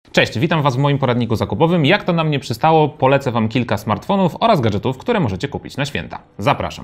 Cześć, witam Was w moim poradniku zakupowym. Jak to na mnie przystało, polecę Wam kilka smartfonów oraz gadżetów, które możecie kupić na święta. Zapraszam.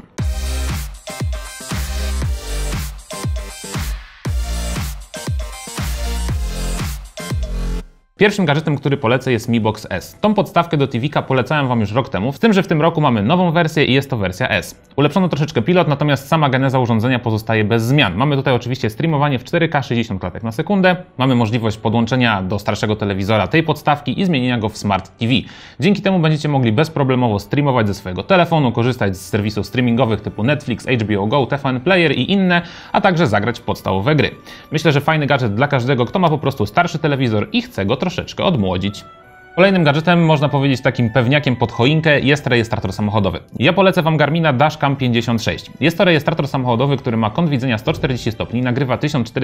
Pierwszym gadżetem, który polecę, jest Mi Box S. Tą podstawkę do TV-ka polecałem Wam już rok temu, z tym, że w tym roku mamy nową wersję i jest to wersja S. Ulepszono troszeczkę pilot, natomiast sama geneza urządzenia pozostaje bez zmian. Mamy tutaj oczywiście streamowanie w 4K 60 klatek na sekundę, mamy możliwość podłączenia do starszego telewizora tej podstawki i zmienienia go w Smart TV. Dzięki temu będziecie mogli bezproblemowo streamować ze swojego telefonu, korzystać z serwisów streamingowych typu Netflix, HBO Go, TVN Player i inne, a także zagrać w podstawowe gry. Myślę, że fajny gadżet dla każdego, kto ma po prostu starszy telewizor i chce go troszeczkę odmłodzić. Kolejnym gadżetem, można powiedzieć takim pewniakiem pod choinkę, jest rejestrator samochodowy. Ja polecę Wam Garmina Dashcam 56. Jest to rejestrator samochodowy, który ma kąt widzenia 140 stopni, nagrywa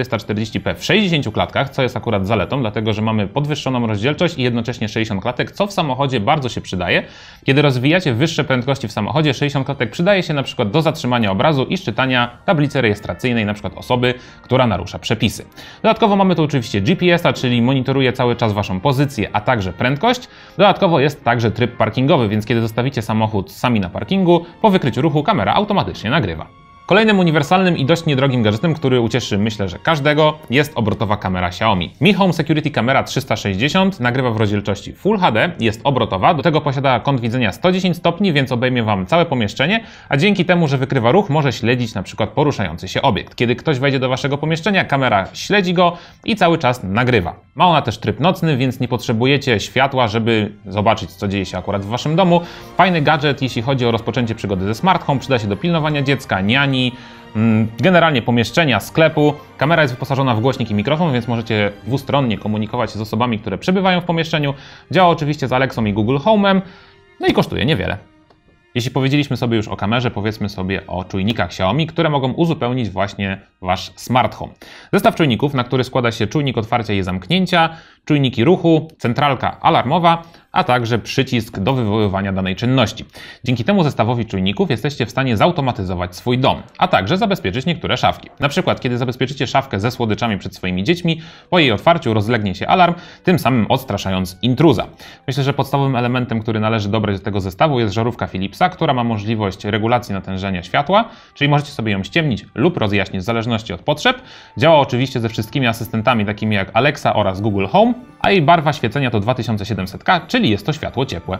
1440p w 60 klatkach, co jest akurat zaletą, dlatego że mamy podwyższoną rozdzielczość i jednocześnie 60 klatek, co w samochodzie bardzo się przydaje. Kiedy rozwijacie wyższe prędkości w samochodzie, 60 klatek przydaje się na przykład do zatrzymania obrazu i szczytania tablicy rejestracyjnej, na przykład osoby, która narusza przepisy. Dodatkowo mamy tu oczywiście GPS-a, czyli monitoruje cały czas Waszą pozycję, a także prędkość. Dodatkowo jest także tryb parkingowy, więc kiedy zostawicie samochód sami na parkingu, po wykryciu ruchu kamera automatycznie nagrywa. Kolejnym uniwersalnym i dość niedrogim gadżetem, który ucieszy myślę, że każdego, jest obrotowa kamera Xiaomi. Mi Home Security Camera 360 nagrywa w rozdzielczości Full HD, jest obrotowa, do tego posiada kąt widzenia 110 stopni, więc obejmie Wam całe pomieszczenie, a dzięki temu, że wykrywa ruch, może śledzić na przykład poruszający się obiekt. Kiedy ktoś wejdzie do Waszego pomieszczenia, kamera śledzi go i cały czas nagrywa. Ma ona też tryb nocny, więc nie potrzebujecie światła, żeby zobaczyć, co dzieje się akurat w Waszym domu. Fajny gadżet, jeśli chodzi o rozpoczęcie przygody ze Smart Home, przyda się do pilnowania dziecka, niani, generalnie pomieszczenia, sklepu. Kamera jest wyposażona w głośnik i mikrofon, więc możecie dwustronnie komunikować się z osobami, które przebywają w pomieszczeniu. Działa oczywiście z Alexą i Google Home'em, no i kosztuje niewiele. Jeśli powiedzieliśmy sobie już o kamerze, powiedzmy sobie o czujnikach Xiaomi, które mogą uzupełnić właśnie Wasz Smart Home. Zestaw czujników, na który składa się czujnik otwarcia i zamknięcia, czujniki ruchu, centralka alarmowa, a także przycisk do wywoływania danej czynności. Dzięki temu zestawowi czujników jesteście w stanie zautomatyzować swój dom, a także zabezpieczyć niektóre szafki. Na przykład, kiedy zabezpieczycie szafkę ze słodyczami przed swoimi dziećmi, po jej otwarciu rozlegnie się alarm, tym samym odstraszając intruza. Myślę, że podstawowym elementem, który należy dobrać do tego zestawu, jest żarówka Philipsa, która ma możliwość regulacji natężenia światła, czyli możecie sobie ją ściemnić lub rozjaśnić w zależności od potrzeb. Działa oczywiście ze wszystkimi asystentami takimi jak Alexa oraz Google Home, a jej barwa świecenia to 2700K, czyli jest to światło ciepłe.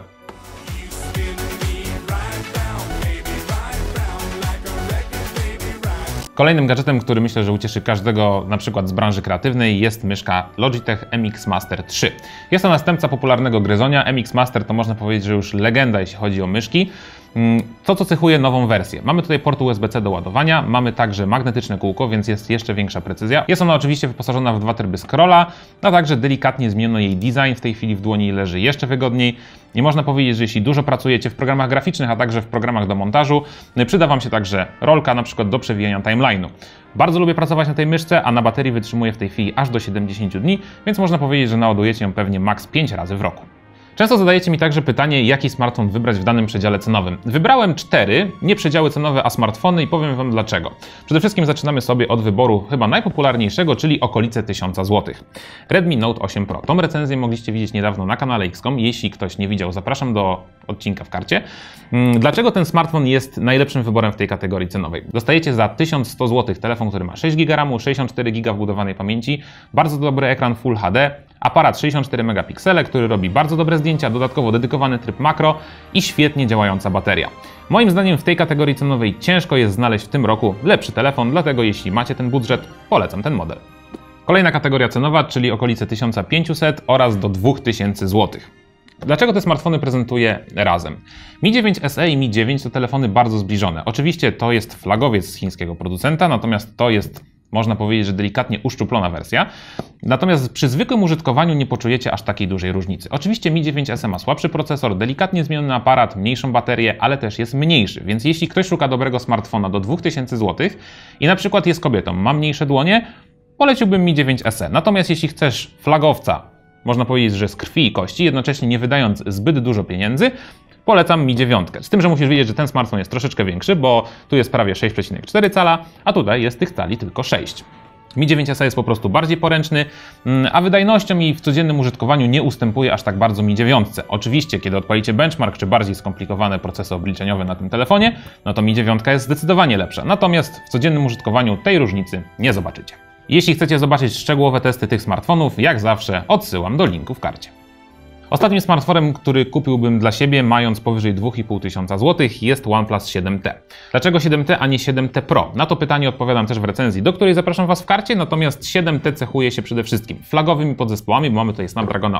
Kolejnym gadżetem, który myślę, że ucieszy każdego na przykład z branży kreatywnej, jest myszka Logitech MX Master 3. Jest to następca popularnego gryzonia. MX Master to można powiedzieć, że już legenda, jeśli chodzi o myszki. To, co cechuje nową wersję. Mamy tutaj port USB-C do ładowania, mamy także magnetyczne kółko, więc jest jeszcze większa precyzja. Jest ona oczywiście wyposażona w dwa tryby scrolla, a także delikatnie zmieniono jej design. W tej chwili w dłoni leży jeszcze wygodniej. Nie można powiedzieć, że jeśli dużo pracujecie w programach graficznych, a także w programach do montażu, przyda Wam się także rolka, na przykład do przewijania timeline'u. Bardzo lubię pracować na tej myszce, a na baterii wytrzymuje w tej chwili aż do 70 dni, więc można powiedzieć, że naładujecie ją pewnie maks 5 razy w roku. Często zadajecie mi także pytanie, jaki smartfon wybrać w danym przedziale cenowym. Wybrałem 4, nie przedziały cenowe, a smartfony i powiem Wam dlaczego. Przede wszystkim zaczynamy sobie od wyboru chyba najpopularniejszego, czyli okolice 1000 zł. Redmi Note 8 Pro. Tą recenzję mogliście widzieć niedawno na kanale XCOM. Jeśli ktoś nie widział, zapraszam do odcinka w karcie. Dlaczego ten smartfon jest najlepszym wyborem w tej kategorii cenowej? Dostajecie za 1100 zł telefon, który ma 6 GB RAMu, 64 GB wbudowanej pamięci, bardzo dobry ekran Full HD, aparat 64 megapiksele, który robi bardzo dobre zdjęcia, dodatkowo dedykowany tryb makro i świetnie działająca bateria. Moim zdaniem w tej kategorii cenowej ciężko jest znaleźć w tym roku lepszy telefon, dlatego jeśli macie ten budżet, polecam ten model. Kolejna kategoria cenowa, czyli okolice 1500 oraz do 2000 zł. Dlaczego te smartfony prezentuję razem? Mi 9 SE i Mi 9 to telefony bardzo zbliżone. Oczywiście to jest flagowiec z chińskiego producenta, natomiast to jest, można powiedzieć, że delikatnie uszczuplona wersja. Natomiast przy zwykłym użytkowaniu nie poczujecie aż takiej dużej różnicy. Oczywiście Mi 9 SE ma słabszy procesor, delikatnie zmieniony aparat, mniejszą baterię, ale też jest mniejszy. Więc jeśli ktoś szuka dobrego smartfona do 2000 zł i na przykład jest kobietą, ma mniejsze dłonie, poleciłbym Mi 9 SE. Natomiast jeśli chcesz flagowca, można powiedzieć, że z krwi i kości, jednocześnie nie wydając zbyt dużo pieniędzy, polecam Mi 9. Z tym, że musisz wiedzieć, że ten smartfon jest troszeczkę większy, bo tu jest prawie 6,4 cala, a tutaj jest tych cali tylko 6. Mi 9SE jest po prostu bardziej poręczny, a wydajnością i w codziennym użytkowaniu nie ustępuje aż tak bardzo Mi 9. Oczywiście, kiedy odpalicie benchmark czy bardziej skomplikowane procesy obliczeniowe na tym telefonie, no to Mi 9 jest zdecydowanie lepsza. Natomiast w codziennym użytkowaniu tej różnicy nie zobaczycie. Jeśli chcecie zobaczyć szczegółowe testy tych smartfonów, jak zawsze odsyłam do linku w karcie. Ostatnim smartfonem, który kupiłbym dla siebie, mając powyżej 2500 zł, jest OnePlus 7T. Dlaczego 7T, a nie 7T Pro? Na to pytanie odpowiadam też w recenzji, do której zapraszam Was w karcie, natomiast 7T cechuje się przede wszystkim flagowymi podzespołami, bo mamy tutaj Snapdragona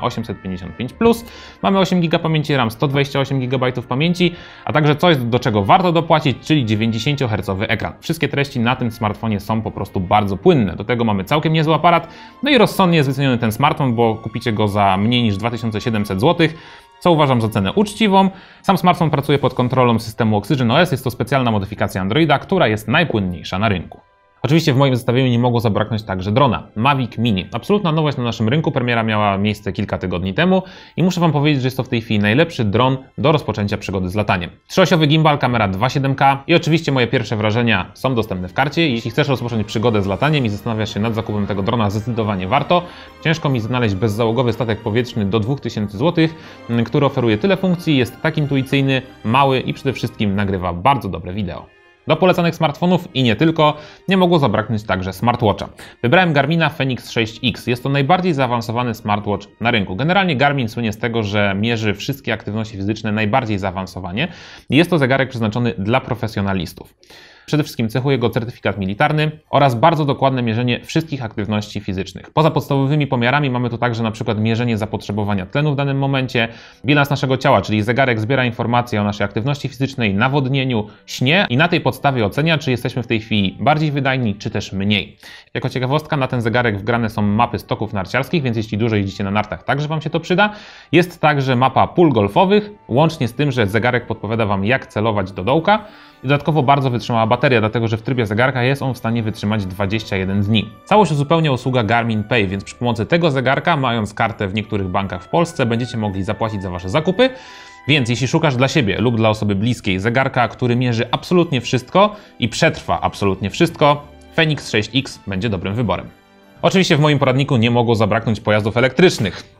855+, mamy 8 GB pamięci RAM, 128 GB pamięci, a także coś, do czego warto dopłacić, czyli 90 Hz ekran. Wszystkie treści na tym smartfonie są po prostu bardzo płynne. Do tego mamy całkiem niezły aparat, no i rozsądnie jest wyceniony ten smartfon, bo kupicie go za mniej niż 2700 zł, co uważam za cenę uczciwą. Sam smartfon pracuje pod kontrolą systemu Oxygen OS, jest to specjalna modyfikacja Androida, która jest najpłynniejsza na rynku. Oczywiście w moim zestawieniu nie mogło zabraknąć także drona, Mavic Mini. Absolutna nowość na naszym rynku, premiera miała miejsce kilka tygodni temu i muszę Wam powiedzieć, że jest to w tej chwili najlepszy dron do rozpoczęcia przygody z lataniem. 3-osiowy gimbal, kamera 2.7K i oczywiście moje pierwsze wrażenia są dostępne w karcie. Jeśli chcesz rozpocząć przygodę z lataniem i zastanawiasz się nad zakupem tego drona, zdecydowanie warto. Ciężko mi znaleźć bezzałogowy statek powietrzny do 2000 zł, który oferuje tyle funkcji, jest tak intuicyjny, mały i przede wszystkim nagrywa bardzo dobre wideo. Do polecanych smartfonów i nie tylko nie mogło zabraknąć także smartwatcha. Wybrałem Garmina Fenix 6X. Jest to najbardziej zaawansowany smartwatch na rynku. Generalnie Garmin słynie z tego, że mierzy wszystkie aktywności fizyczne najbardziej zaawansowanie i jest to zegarek przeznaczony dla profesjonalistów. Przede wszystkim cechuje go certyfikat militarny oraz bardzo dokładne mierzenie wszystkich aktywności fizycznych. Poza podstawowymi pomiarami mamy tu także na przykład mierzenie zapotrzebowania tlenu w danym momencie, bilans naszego ciała, czyli zegarek zbiera informacje o naszej aktywności fizycznej, nawodnieniu, śnie i na tej podstawie ocenia, czy jesteśmy w tej chwili bardziej wydajni, czy też mniej. Jako ciekawostka, na ten zegarek wgrane są mapy stoków narciarskich, więc jeśli dużo jeździcie na nartach, także Wam się to przyda. Jest także mapa pól golfowych, łącznie z tym, że zegarek podpowiada Wam, jak celować do dołka. I dodatkowo bardzo wytrzymała bateria, dlatego że w trybie zegarka jest on w stanie wytrzymać 21 dni. Całość uzupełnia usługa Garmin Pay, więc przy pomocy tego zegarka, mając kartę w niektórych bankach w Polsce, będziecie mogli zapłacić za Wasze zakupy. Więc jeśli szukasz dla siebie lub dla osoby bliskiej zegarka, który mierzy absolutnie wszystko i przetrwa absolutnie wszystko, Fenix 6X będzie dobrym wyborem. Oczywiście w moim poradniku nie mogło zabraknąć pojazdów elektrycznych.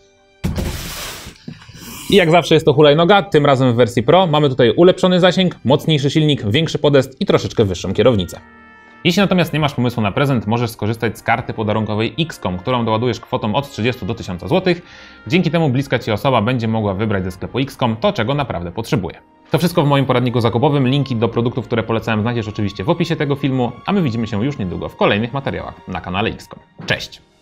I jak zawsze jest to hulajnoga, tym razem w wersji Pro. Mamy tutaj ulepszony zasięg, mocniejszy silnik, większy podest i troszeczkę wyższą kierownicę. Jeśli natomiast nie masz pomysłu na prezent, możesz skorzystać z karty podarunkowej XCOM, którą doładujesz kwotą od 30 do 1000 zł. Dzięki temu bliska Ci osoba będzie mogła wybrać ze sklepu XCOM to, czego naprawdę potrzebuje. To wszystko w moim poradniku zakupowym. Linki do produktów, które polecałem, znajdziesz oczywiście w opisie tego filmu, a my widzimy się już niedługo w kolejnych materiałach na kanale XCOM. Cześć!